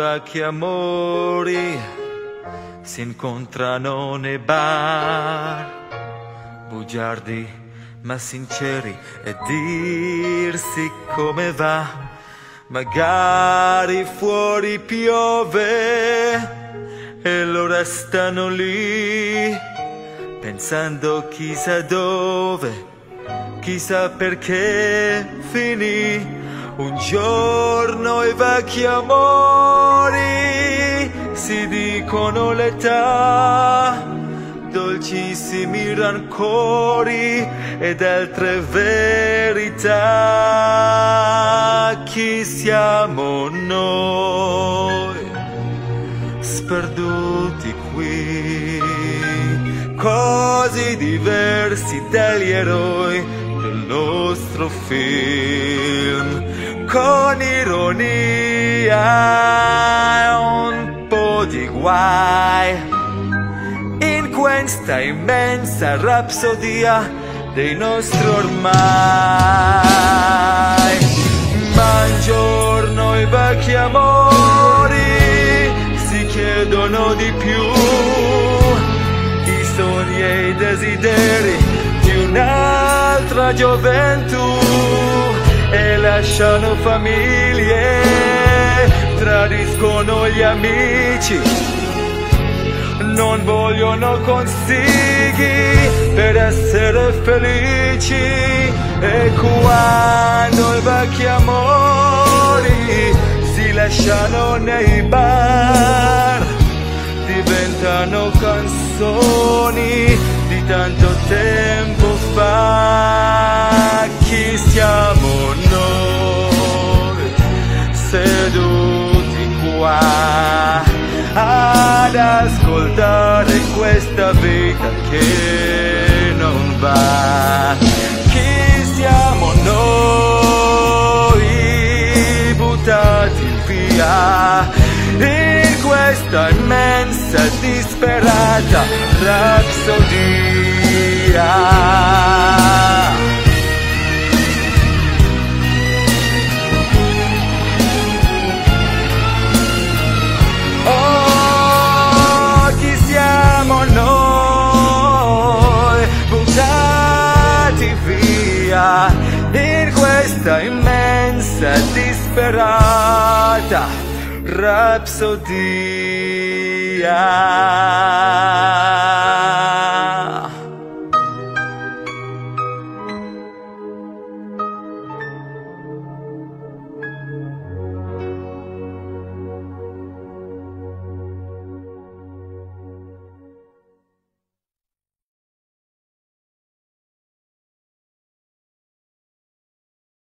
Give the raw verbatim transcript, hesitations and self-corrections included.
vecchi amori si incontrano nei bar, bugiardi ma sinceri, e dirsi come va. Magari fuori piove e loro stanno lì pensando chissà dove, chissà perché finì. Un giorno i vecchi amori si dicono l'età, dolcissimi rancori ed altre verità. Chi siamo noi, sperduti qui, così diversi dagli eroi del nostro film, con ironia e un po' di guai in questa immensa rapsodia dei nostri ormai. Ma un giorno i vecchi amori si chiedono di più, i sogni e i desideri di un'altra gioventù, e lasciano famiglie, tradiscono gli amici, non vogliono consigli per essere felici. E quando i vecchi amori si lasciano nei bar, diventano canzoni di tanto tempo fa. Chi siamo noi, seduti qua ad ascoltare questa vita che non va? Chi siamo noi, buttati via in questa immensa disperata rapsodia? In questa immensa disperata rapsodia.